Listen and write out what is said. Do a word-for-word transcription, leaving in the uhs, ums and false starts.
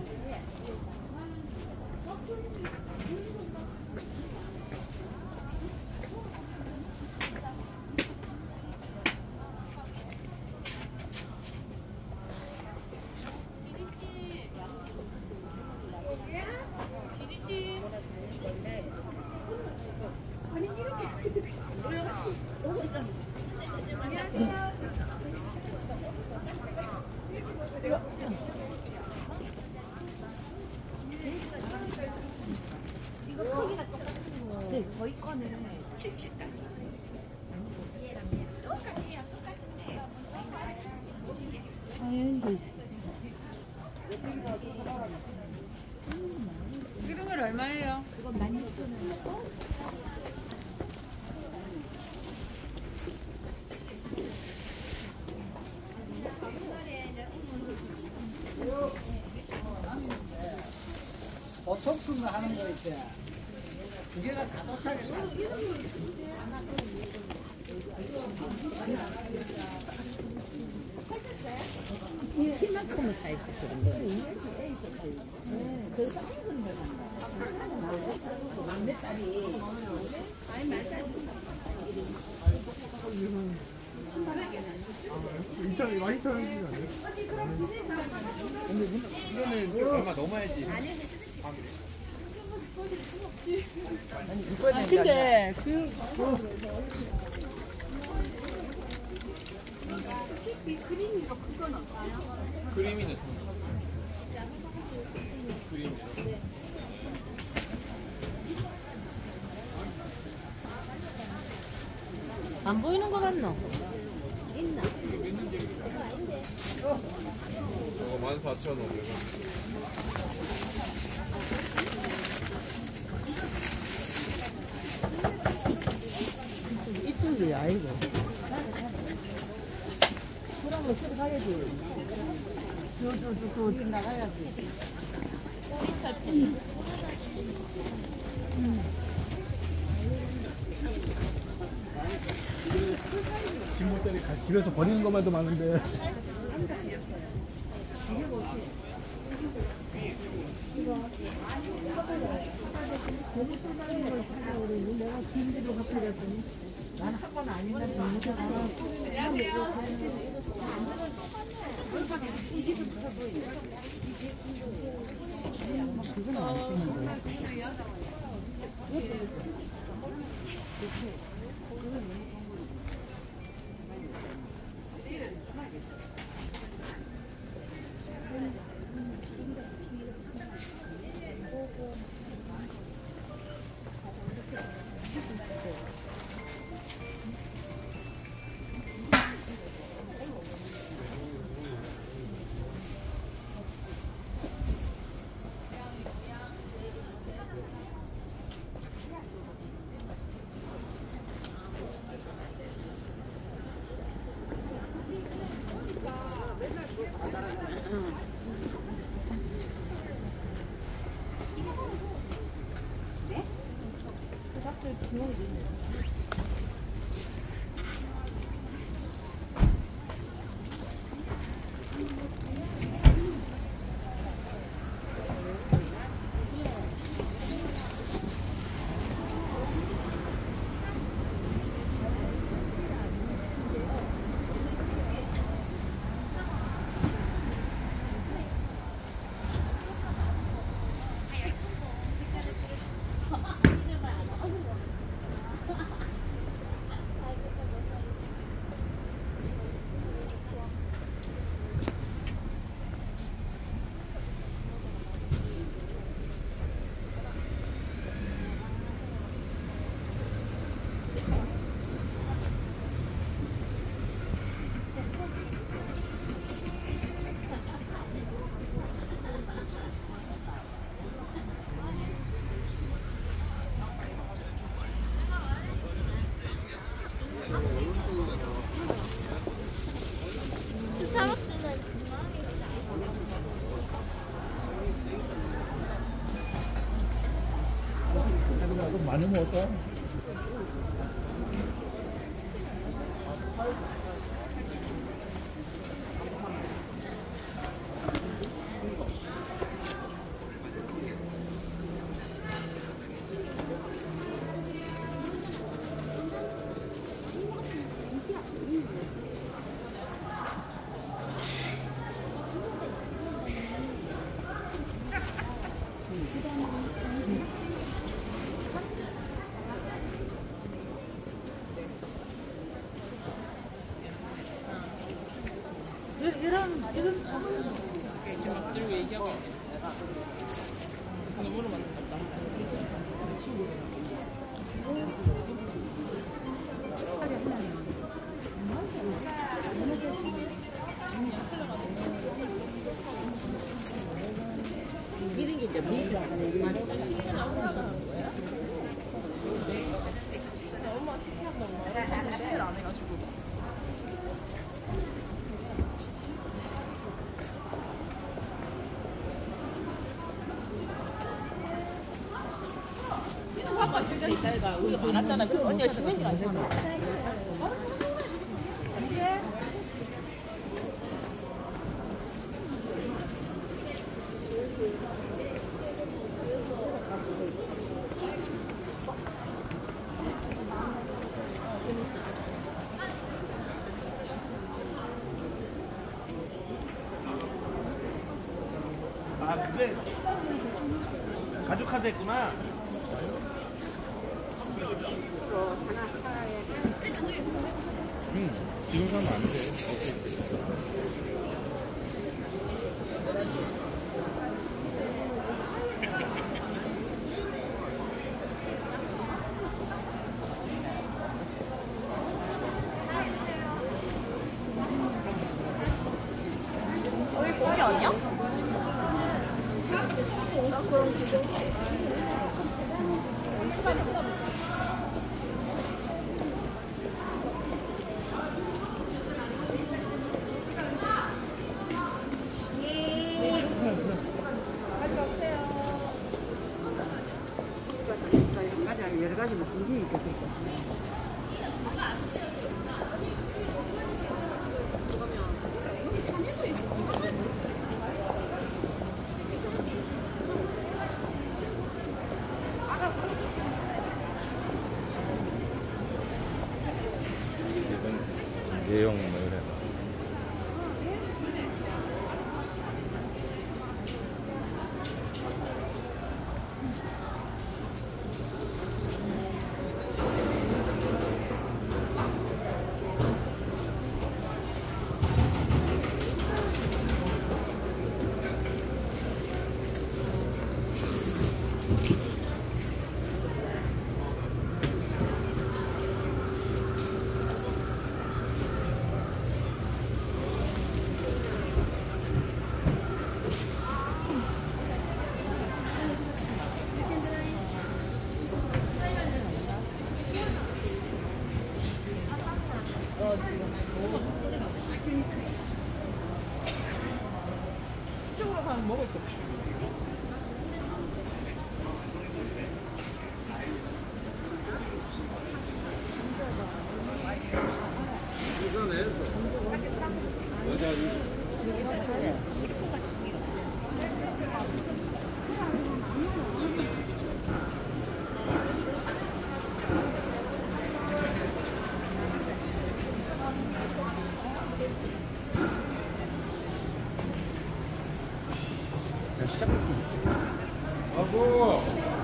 저희 거는 칠십까지. 똑같아요, 똑같은데. 이런 걸 얼마예요? 그건 만 육천 원. 보통 수는 하는 거 있지. 두 개가 다 도착했어. 키만큼은 사이즈 그런 거. 그 사이즈는 막내딸이 아니 말싸 이천 많이 천원이지 않나요? 근데 이거는 좀 얼마 넘어야지. 아 그래? 아 근데 그 그림이로 그건 없어요? 그림이는 그림이. 안 보이는 거 같노? 있나? 저거 만 사천 원. 이쪽이 아니고. 그럼 집에 가야지. 저저저 어디 나가야지. 집모짜리 집에서 버리는 것만 도 많은데. 내가 김지로 갚아줬더니 난 한 번 아니면 그건 안 쓰는 거야. 많으면 어떠? 지금 막 들고 얘기하고 있네. 그래서 너무로 만났다. 이런 게 이제 뭔가 안 해가지고. 아빠 시간 있다 얘가 우리 많았잖아. 그 언니가 신경질 안 쓰고. 아 그래 가족 카드 했구나. 응. 지금 사면 안 돼. 여기 고기 아니야? 여러 가지 뭐 궁금이 있겠다. 이건 대형 뭐 이래. 이쪽으로 가면 먹을 거 없어. 시작. 아고.